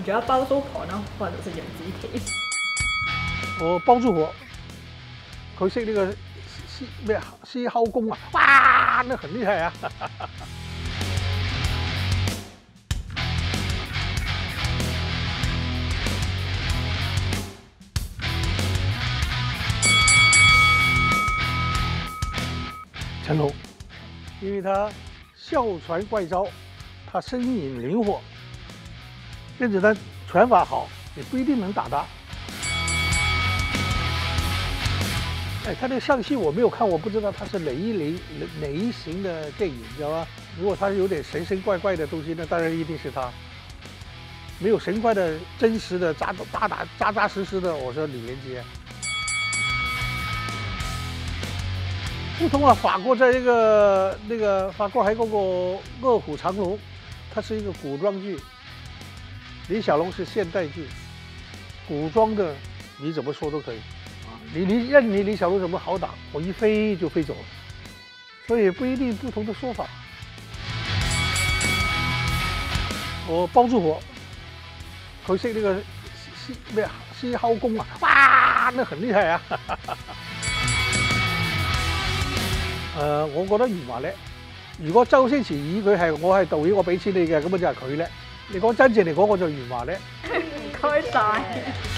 你要包租婆呢，或者是人子皮？ 我包租婆，佢識呢個咩獅吼功啊，哇，那很厲害啊！成龙，因为他笑传怪招，他身影灵活，甚至他拳法好，也不一定能打他。 哎，他那上戏我没有看，我不知道他是哪一型的电影，你知道吗？如果他有点神怪怪的东西，那当然一定是他。没有神怪的、真实的、扎实的，我说李连杰。不同啊，法国在法国还有个《卧虎藏龙》，它是一个古装剧，李小龙是现代剧，古装的你怎么说都可以。 任你李小龙怎么好打，我一飞就飞走了，所以不一定不同的说法。我包租婆，佢識呢個獅吼功啊，哇，那很厲害啊！我覺得余華叻。如果周星馳以佢係我係導演，我俾錢你嘅，咁就係佢叻。你講真正嚟講，我就余華叻。 唔該晒。